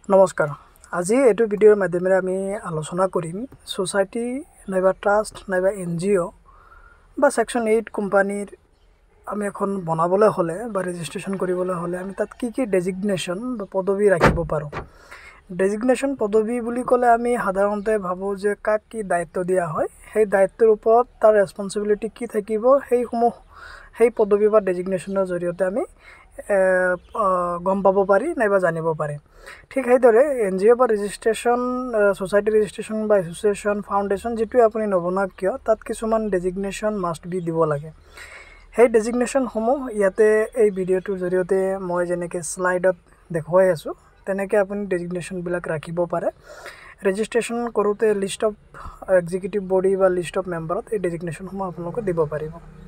নমস্কাৰ আজি এইটো ভিডিঅ'ৰ মাধ্যমেৰে আমি আলোচনা কৰিম সোসাইটি নাইবা ট্ৰাষ্ট নাইবা NGO বা সেকশন 8 কোম্পানীৰ আমি এখন বনাবলৈ হলে বা ৰেজিষ্ট্ৰেচন কৰিবলৈ হলে আমি তাত কি কি ডেজিগনেশ্যন বা পদবী ৰাখিব পাৰো ডেজিগনেশ্যন পদবী বুলি ক'লে আমি সাধাৰণতে ভাবো যে কাক কি দায়িত্ব দিয়া হয় সেই দায়িত্বৰ ওপৰত তাৰ ৰেসপন্সিবিলিটি কি থাকিব সেই পদবী বা ডেজিগনেশ্যনৰ জৰিয়তে আমি গম পাব পাৰি নাইবা জানিব পাৰি ঠিক সেইদৰে NGO বা ৰেজিষ্ট্ৰেচন সোসাইটি ৰেজিষ্ট্ৰেচন বা এসোসিয়েশন ফাউন্ডেশন যেটো আপুনি নবনাক কিয় তাত কিছুমান ডেজিগনেশ্যন মাষ্ট বি দিব লাগে সেই ডেজিগনেশ্যন সমূহ ইয়াতে এই ভিডিঅ'টোৰ জৰিয়তে মই যেনেকৈ স্লাইডত দেখুৱাই আছো তেনেকৈ আপুনি ডেজিগনেশ্যন বিলাক ৰাখিব পাৰে ৰেজিষ্ট্ৰেচন কৰোতে লিষ্ট অফ এক্সিকিউটিভ বডি বা লিষ্ট অফ মেম্বাৰত এই ডেজিগনেশ্যন সমূহ আপোনালোকে দিব পাৰিব